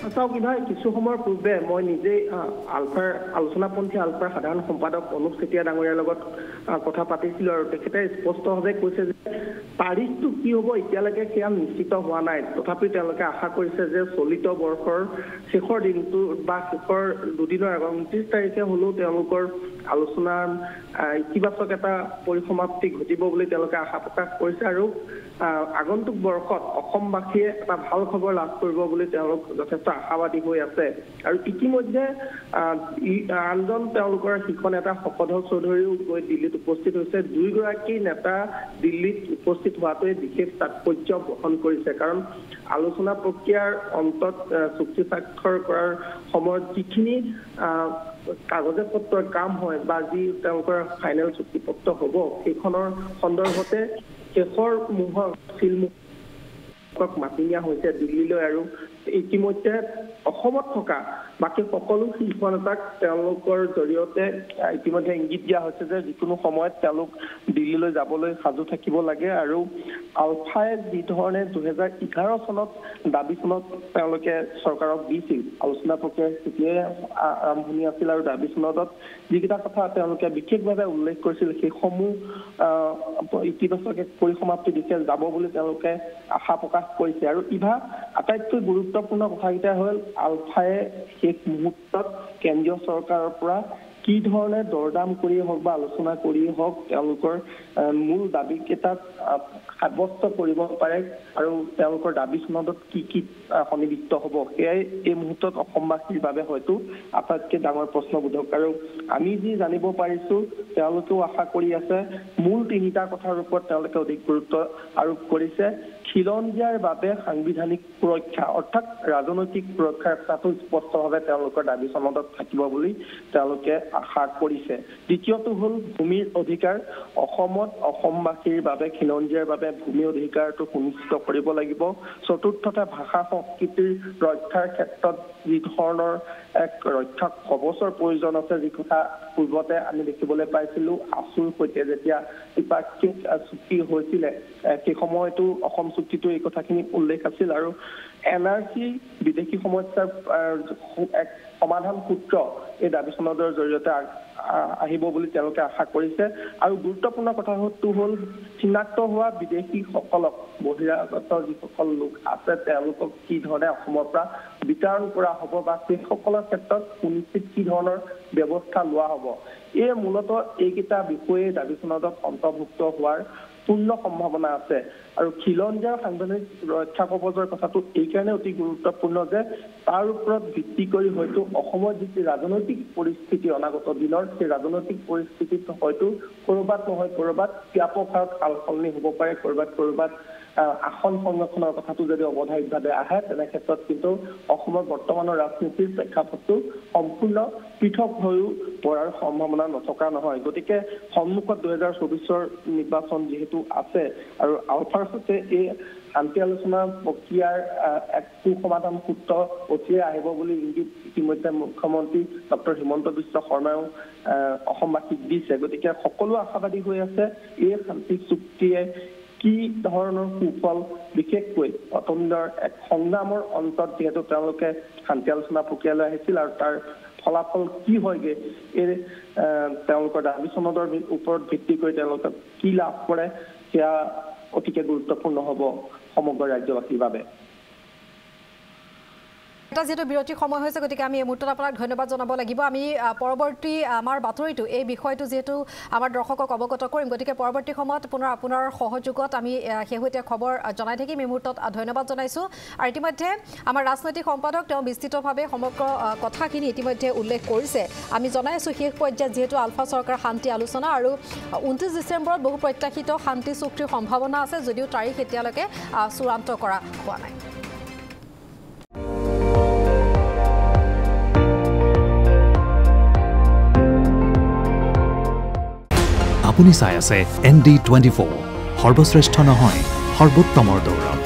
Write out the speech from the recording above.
চাওক ইভাই কিছু সময়ৰ পূৰ্বে মই নিজেই আলফাৰ আলোচনাপন্থী আলফাৰ সাধাৰণ সম্পাদক অনুপ চেতিয়া ডাঙৰীয়াৰ লগত কথা পাতিছিলোঁ আৰু তেখেতে স্পষ্টভাৱে কৈছে যে তাৰিখটো কি হ'ব এতিয়ালৈকে সেয়া নিশ্চিত হোৱা নাই তথাপি তেওঁলোকে আশা কৰিছে যে চলিত বৰ্ষৰ শেষৰ দিনটো বা শেষৰ দুদিনৰ আগত 29 তাৰিখে হ'লেও তেওঁলোকৰ আলোচনাৰ ইতিবাচক এটা পৰিসমাপ্তি ঘটিব বুলি তেওঁলোকে আশা প্ৰকাশ কৰিছে আৰু আগন্তুক বৰ্ষত অসমবাসীয়ে এটা ভাল খবৰ লাভ কৰিব বুলি তেওঁলোক যথেষ্ট আশাবাদী হৈ আছে আৰু ইতিমধ্যে আনজন তেওঁলোকৰ শিক্ষণ নেতা শপধৰ চৌধুৰীও গৈ দিল্লীত উপস্থিত হৈছে দুইগৰাকী নেতা দিল্লীত উপস্থিত হোৱাটোৱে বিশেষ তাৎপৰ্য বহন কৰিছে কাৰণ আলোচনা প্ৰক্ৰিয়াৰ অন্তত চুক্তি স্বাক্ষৰ কৰাৰ সময়ত যিখিনি কাগজে পত্ৰৰ কাম হয় বা যি তেওঁলোকৰ ফাইনেল চুক্তিপত্ৰ হ'ব সেইখনৰ সন্দৰ্ভতে শেষৰ মুহূৰ্তত শিলমুখ মাতি নিয়া হৈছে দিল্লীলৈ আৰু ইতিমধ্যে অসমত থকা বাকী সকলো শিল্প নেতাক তেওঁলোকৰ জৰিয়তে ইতিমধ্যে ইংগিত দিয়া হৈছে যে যিকোনো সময়ত তেওঁলোক দিল্লীলৈ যাবলৈ সাজু থাকিব লাগে আৰু আলফাই যি ধৰণে 2011 চনত দাবীখনত তেওঁলোকে চৰকাৰক দিছিল আলোচনা প্ৰক্ৰিয়াৰ তেতিয়াই আৰম্ভণি আছিল আৰু দাবী চনদত যিকেইটা কথা তেওঁলোকে বিশেষভাৱে উল্লেখ কৰিছিল সেইসমূহ ইতিবাচক পৰিসমাপ্তি দিশে যাব বুলি তেওঁলোকে আশা প্ৰকাশ কৰিছে আৰু ইভা আটাইতকৈ গুৰুত্বপূৰ্ণ কথাকেইটা হ'ল আলফাই শেষ মুহূৰ্তত কেন্দ্ৰীয় চৰকাৰৰ পৰা কি ধৰণে দৰদাম কৰিয়ে হওক বা আলোচনা কৰিয়ে হওক তেওঁলোকৰ মূল দাবীকেইটাক সাব্যস্ত কৰিব পাৰে আৰু তেওঁলোকৰ দাবী চনদত কি কি সন্নিবিষ্ট হ'ব সেয়াই এই মুহূৰ্তত অসমবাসীৰ বাবে হয়তো আটাইতকৈ ডাঙৰ প্ৰশ্নবোধক আৰু আমি যি জানিব পাৰিছোঁ তেওঁলোকেও আশা কৰি আছে মূল তিনিটা কথাৰ ওপৰত তেওঁলোকে অধিক গুৰুত্ব আৰোপ কৰিছে খিলঞ্জীয়াৰ বাবে সাংবিধানিক সুৰক্ষা অৰ্থাৎ ৰাজনৈতিক সুৰক্ষাৰ কথাটো স্পষ্টভাৱে তেওঁলোকৰ দাবী চনদত থাকিব বুলি তেওঁলোকে আশা কৰিছে দ্বিতীয়টো হ'ল ভূমিৰ অধিকাৰ অসমত অসমবাসীৰ বাবে খিলঞ্জীয়াৰ বাবে ভূমি অধিকাৰটো সুনিশ্চিত কৰিব লাগিব চতুৰ্থতে ভাষা সংস্কৃতিৰ ৰক্ষাৰ ক্ষেত্ৰত যি ধৰণৰ এক ৰক্ষা কৱচৰ প্ৰয়োজন আছে যি কথা পূৰ্বতে আমি দেখিবলৈ পাইছিলোঁ আছুৰ সৈতে যেতিয়া দ্বিপাক্ষিক চুক্তি হৈছিলে সেই সময়তো অসম চুক্তিটো এই কথাখিনি উল্লেখ আছিল আৰু এনআৰচি বিদেশী সমস্যাৰ এক সমাধান সূত্ৰ এই দাবী চনদৰ জৰিয়তে আহিব বুলি তেওঁলোকে আশা কৰিছে আৰু গুৰুত্বপূৰ্ণ কথাটো হ'ল চিনাক্ত হোৱা বিদেশীসকলক বহিৰাগত যিসকল লোক আছে তেওঁলোকক কি ধৰণে অসমৰ পৰা বিতৰণ কৰা হ'ব বা সেইসকলৰ ক্ষেত্ৰত সুনিশ্চিত কি ধৰণৰ ব্যৱস্থা লোৱা হ'ব এই মূলতঃ এইকেইটা বিষয়ে দাবী চনদত অন্তৰ্ভুক্ত হোৱাৰ পূৰ্ণ সম্ভাৱনা আছে আৰু খিলঞ্জীয়াৰ সাংবিধানিক ৰক্ষা কৱচৰ কথাটো এইকাৰণে অতি গুৰুত্বপূৰ্ণ যে তাৰ ওপৰত ভিত্তি কৰি হয়তো অসমৰ যি ৰাজনৈতিক পৰিস্থিতি অনাগত দিনৰ সেই ৰাজনৈতিক পৰিস্থিতিত হয়তো ক'ৰবাত নহয় ক'ৰবাত ব্যাপক হাৰত সালসলনি হ'ব পাৰে ক'ৰবাত আসন সংৰক্ষণৰ কথাটো যদি অৱধাৰিতভাৱে আহে তেনে ক্ষেত্ৰত কিন্তু অসমৰ বৰ্তমানৰ ৰাজনীতিৰ প্ৰেক্ষাপটটো সম্পূৰ্ণ পৃথক হৈও পৰাৰ সম্ভাৱনা নথকা নহয় গতিকে সন্মুখত 2024 নিৰ্বাচন যিহেতু আছে আৰু আলফাৰ সৈতে এই শান্তি আলোচনা প্ৰক্ৰিয়াৰ এক সমাধান সূত্ৰ অচিৰে আহিব বুলি ইংগিত ইতিমধ্যে মুখ্যমন্ত্ৰী ডক্টৰ হিমন্ত বিশ্ব শৰ্মাও অসমবাসীক দিছে গতিকে সকলো আশাবাদী হৈ আছে এই শান্তি চুক্তিয়ে কি ধৰণৰ সুফল বিশেষকৈ অতন্দ্ৰৰ এক সংগ্ৰামৰ অন্তত যিহেতু তেওঁলোকে শান্তি আলোচনা প্ৰক্ৰিয়ালৈ আহিছিল আৰু তাৰ ফলাফল কি হয়গে এই তেওঁলোকৰ দাবী চনদৰ ওপৰত ভিত্তি কৰি তেওঁলোকে কি লাভ কৰে সেয়া অতিকে গুৰুত্বপূৰ্ণ হ'ব সমগ্ৰ ৰাজ্যবাসীৰ বাবে এটা যেটো বিৰতি সময় হৈছে গতিকে আমি এই মুহূৰ্তত আপোনাক ধন্যবাদ জনাব লাগিব আমি পৰৱৰ্তী আমাৰ বাতৰিটো এই বিষয়টো যেটো আমাৰ দৰ্শকক অৱগত কৰিম গতিকে পৰৱৰ্তী সময়ত পুনৰ আপোনাৰ সহযোগত আমি হেহুতে খবৰ জনাই থাকিম এই মুহূৰ্তত ধন্যবাদ জনাইছো আৰু ইতিমধ্যে আমাৰ ৰাজনৈতিক সম্পাদক তেওঁ বিস্তৃতভাৱে সমগ্ৰ কথাখিনি ইতিমধ্যে উল্লেখ কৰিছে আমি জনাইছো শেষ পৰ্যায়ত যেটো আলফা চৰকাৰ শান্তি আলোচনা আৰু 29 ডিসেম্বৰত বহু প্ৰত্যাশিত শান্তি চুক্তিৰ সম্ভাৱনা আছে যদিও তাৰিখ এতিয়ালৈকে চূড়ান্ত কৰা হোৱা নাই আপুনি চাই আছে ND24 সৰ্বশ্ৰেষ্ঠ নহয় সৰ্বোত্তমৰ দৌৰ